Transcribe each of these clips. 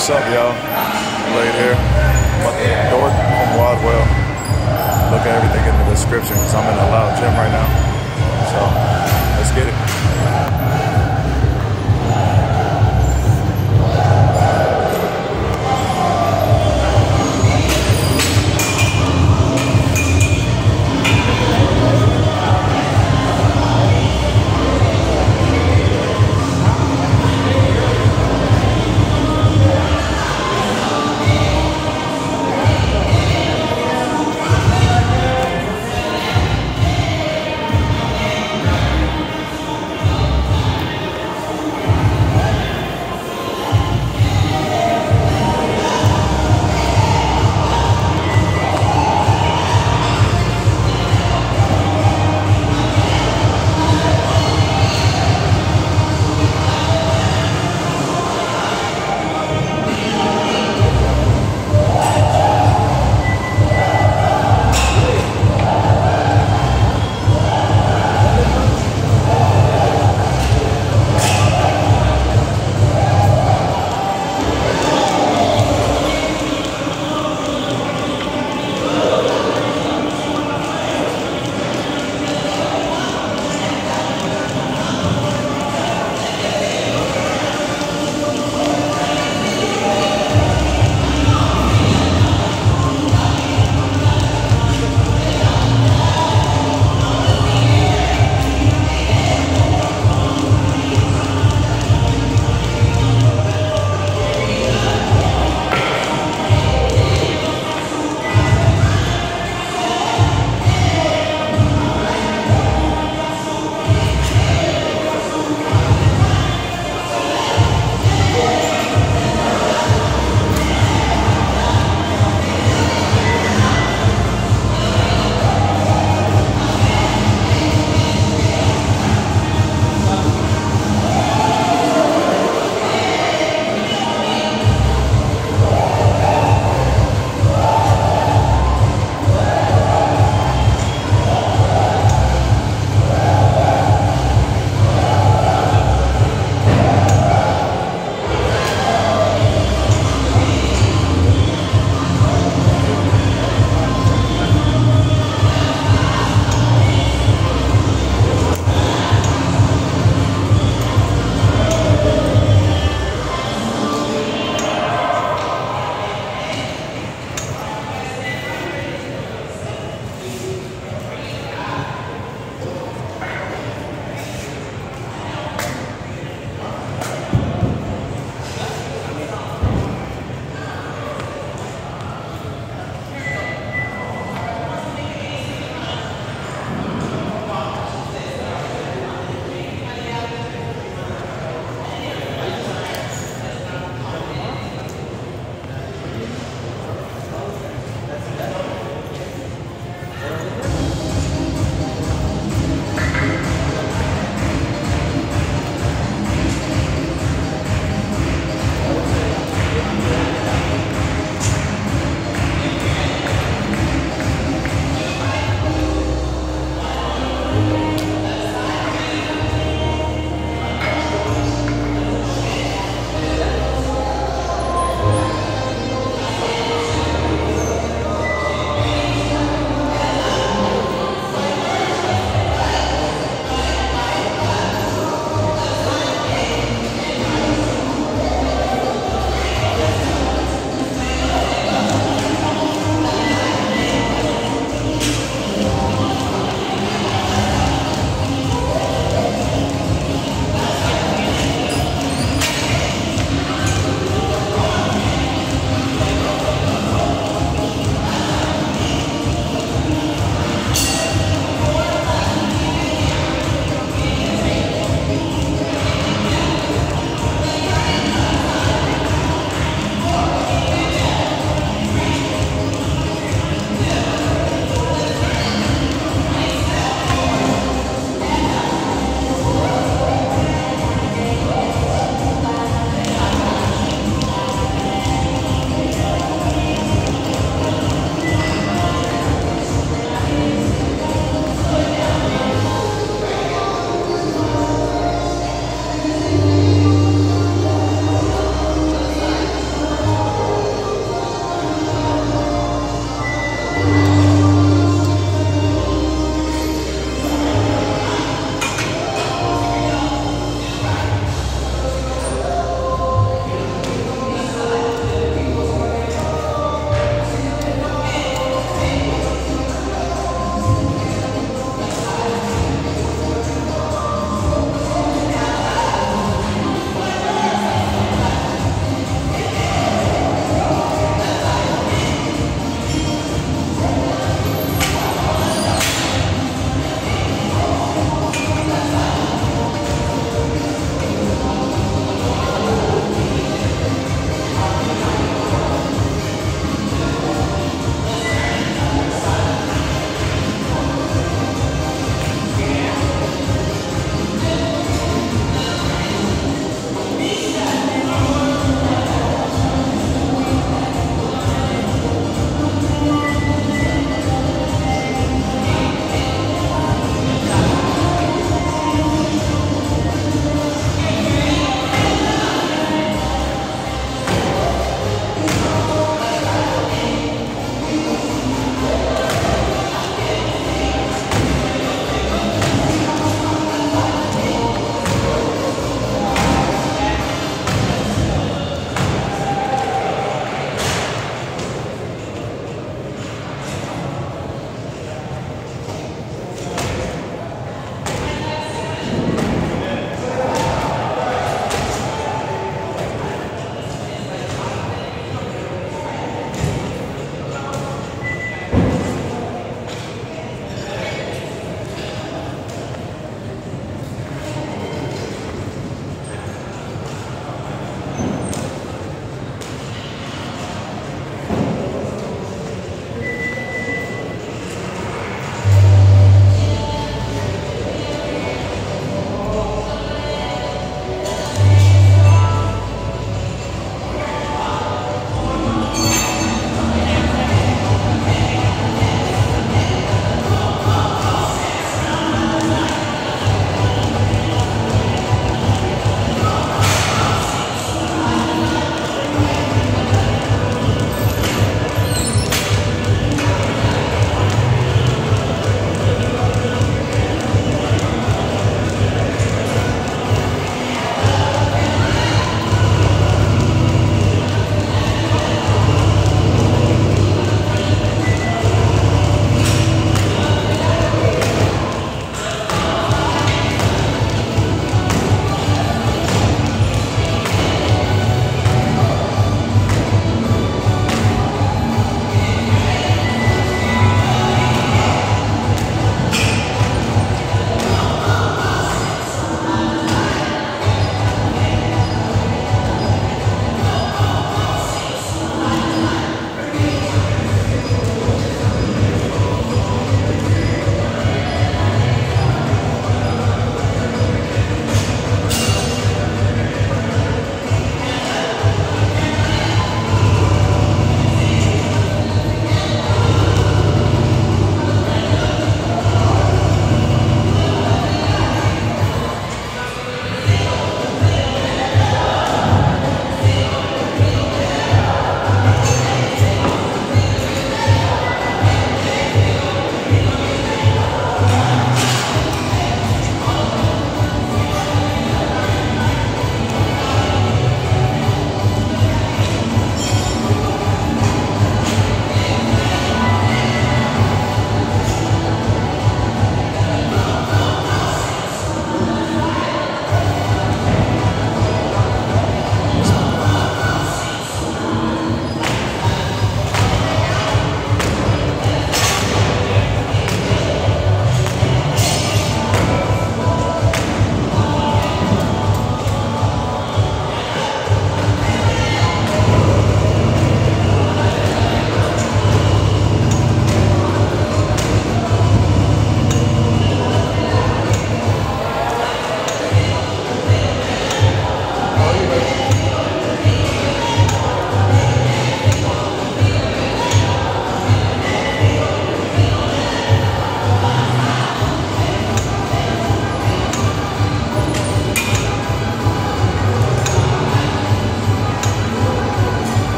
What's up, y'all? Laid here. I'm at the door from Wildwell. Look at everything in the description because I'm in a loud gym right now. So, let's get it.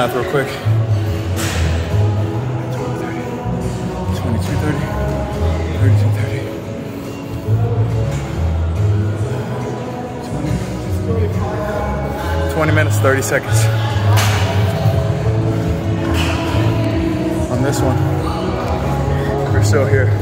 math real quick. 22:30, 32:30, 20 minutes, 30 seconds. On this one, if you're still here,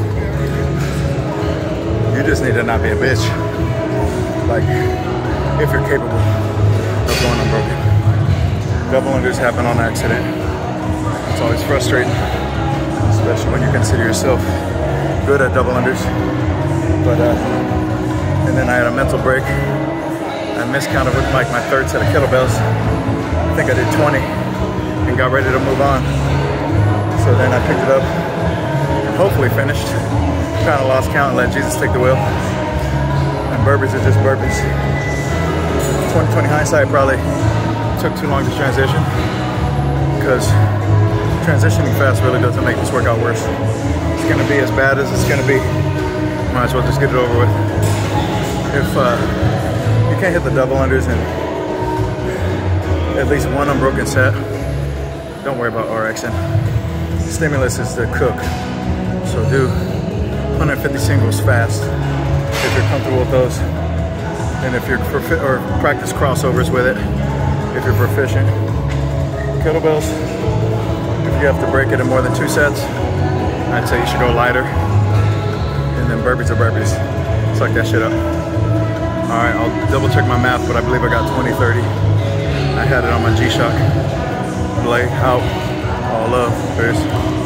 you just need to not be a bitch. Like, if you're capable of going unbroken. Double unders happen on accident. It's always frustrating, especially when you consider yourself good at double unders. But, and then I had a mental break. I miscounted with like my third set of kettlebells. I think I did 20 and got ready to move on. So then I picked it up and hopefully finished. Kind of lost count and let Jesus take the wheel. And burpees are just burpees. 20/20 hindsight, probably took too long to transition because transitioning fast really doesn't make this workout worse. It's gonna be as bad as it's gonna be. Might as well just get it over with. If you can't hit the double unders in at least one unbroken set, don't worry about RXing. Stimulus is the cook. So do 150 singles fast if you're comfortable with those. And if you're or practice crossovers with it if you're proficient. Kettlebells, if you have to break it in more than 2 sets, I'd say you should go lighter. And then burpees are burpees. Suck that shit up. All right, I'll double check my math, but I believe I got 20/30. I had it on my G-Shock. Blake out. All love. Peace.